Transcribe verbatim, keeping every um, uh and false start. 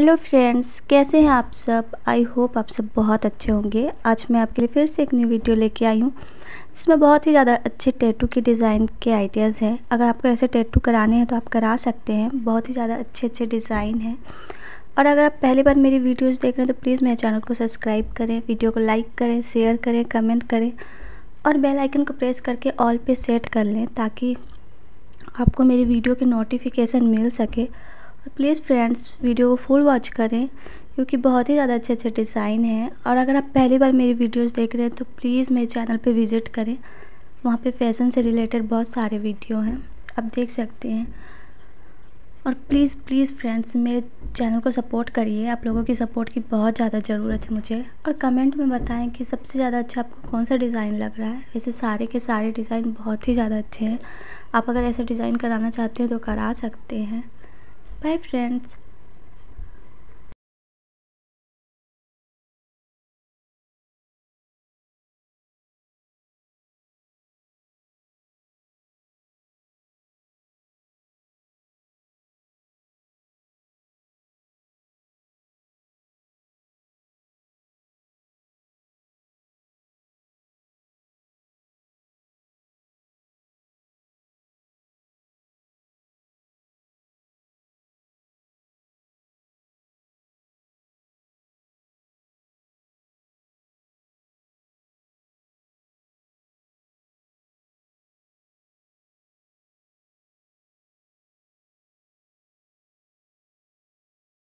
Hello friends, कैसे हैं आप सब। आई होप आप सब बहुत अच्छे होंगे। आज मैं आपके लिए फिर से एक न्यू वीडियो लेके आई हूँ जिसमें बहुत ही ज़्यादा अच्छे टैटू के डिज़ाइन के आइडियाज़ हैं। अगर आपको ऐसे टैटू कराने हैं तो आप करा सकते हैं। बहुत ही ज़्यादा अच्छे अच्छे डिज़ाइन हैं। और अगर आप पहली बार मेरी वीडियोज़ देख रहे हैं तो प्लीज़ मेरे चैनल को सब्सक्राइब करें, वीडियो को लाइक करें, शेयर करें, कमेंट करें और बेल आइकन को प्रेस करके ऑल पे सेट कर लें ताकि आपको मेरी वीडियो के नोटिफिकेशन मिल सके। और प्लीज़ फ्रेंड्स वीडियो को फुल वॉच करें क्योंकि बहुत ही ज़्यादा अच्छे अच्छे डिज़ाइन हैं। और अगर आप पहली बार मेरी वीडियोस देख रहे हैं तो प्लीज़ मेरे चैनल पे विज़िट करें। वहाँ पे फैशन से रिलेटेड बहुत सारे वीडियो हैं, आप देख सकते हैं। और प्लीज़ प्लीज़ फ्रेंड्स मेरे चैनल को सपोर्ट करिए। आप लोगों की सपोर्ट की बहुत ज़्यादा ज़रूरत है मुझे। और कमेंट में बताएं कि सबसे ज़्यादा अच्छा आपको कौन सा डिज़ाइन लग रहा है। वैसे सारे के सारे डिज़ाइन बहुत ही ज़्यादा अच्छे हैं। आप अगर ऐसा डिज़ाइन कराना चाहते हैं तो करा सकते हैं। Bye friends.